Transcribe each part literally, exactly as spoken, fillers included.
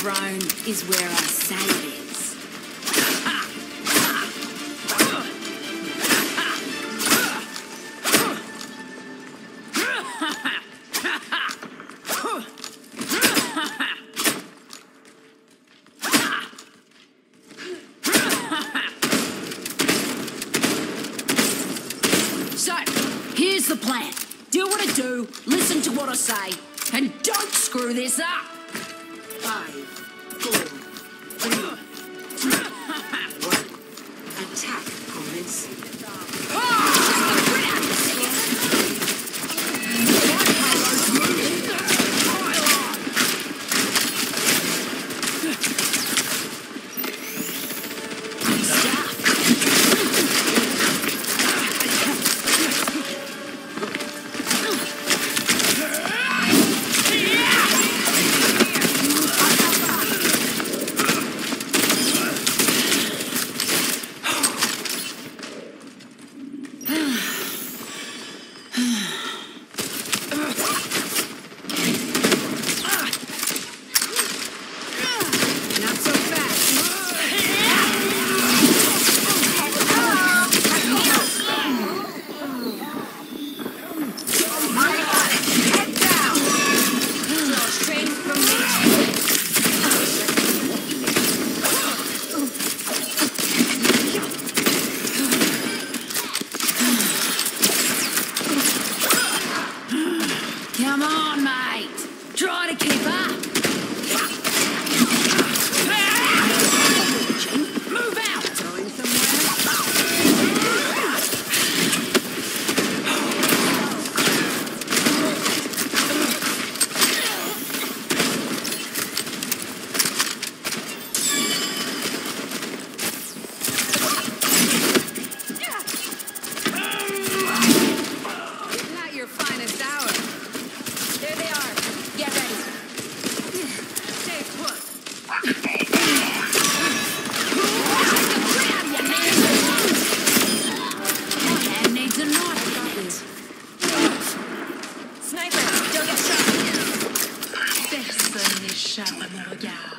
throne is where I say it is. So, here's the plan. Do what I do, listen to what I say, and don't screw this up! Five, four, three, two, one. Attack commencing. Come on, mate. Try to keep up. Move out. Going Not your finest hour. There they are. Get ready. Stay put. My hand needs a knife. Sniper, don't get shot. Personne n'échappe à mon regard.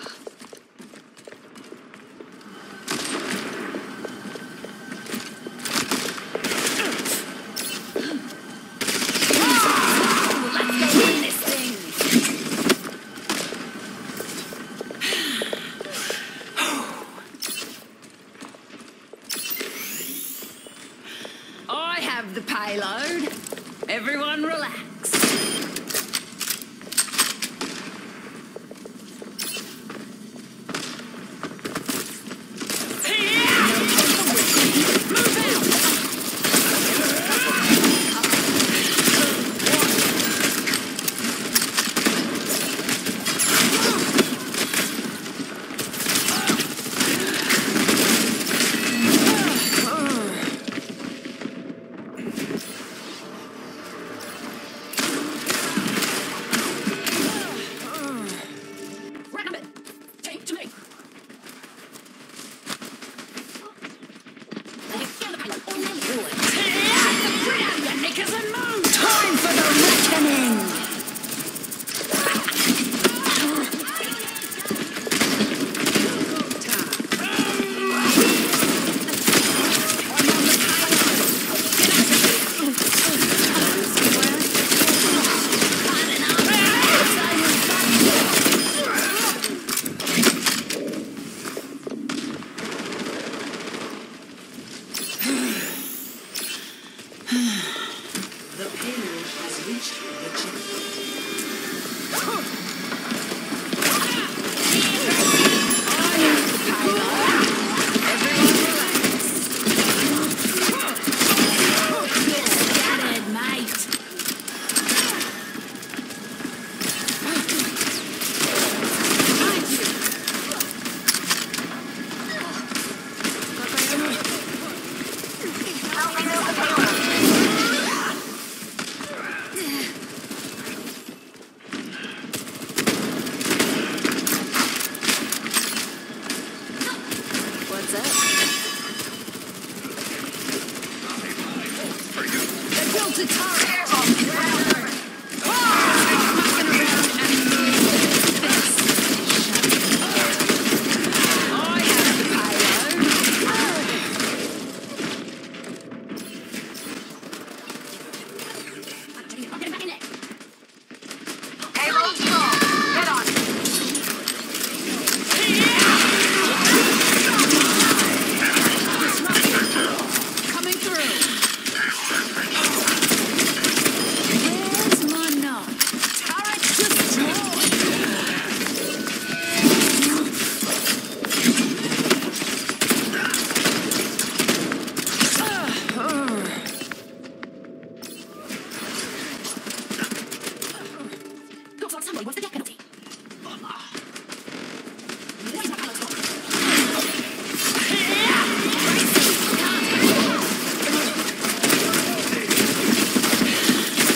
I have the payload. Everyone relax.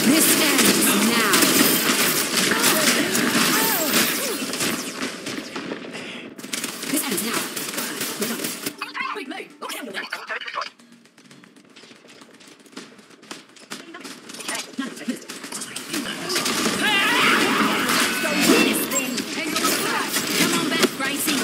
This ends now. This ends now. We're done. Wait, mate. Okay, I'm done. Come on back, Gracie.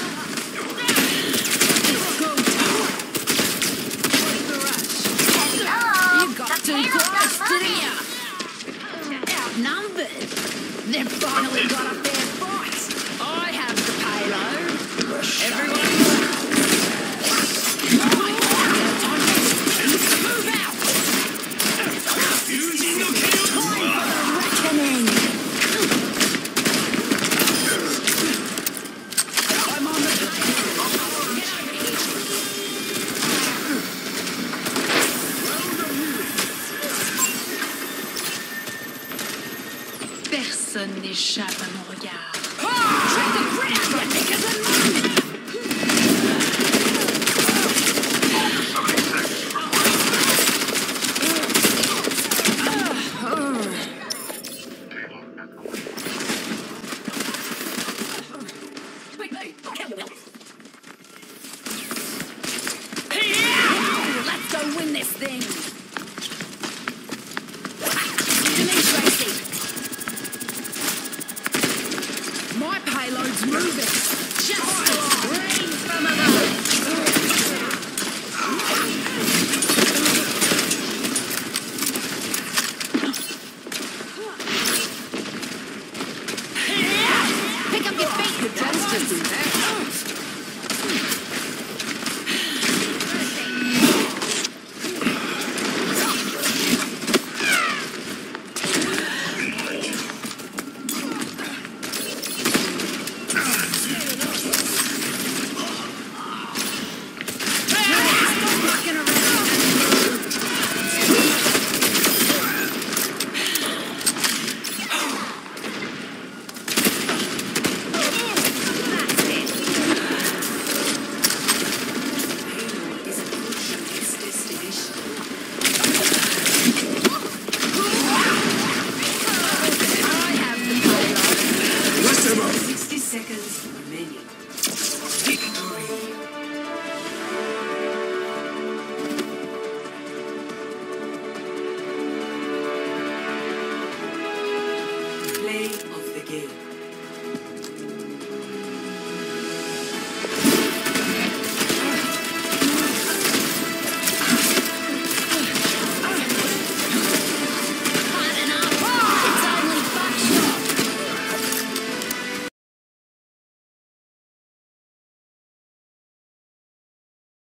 You got too close, didn't you? Outnumbered. They've finally got a fair fight. I have the payload. Everyone move out. Time for the reckoning. I'm on the payload. Get over here. Personne n'échappe à mon regard. Oh, try to grit out your knickers and move. Wait, wait, okay, you will. Let's go win this thing. Denise,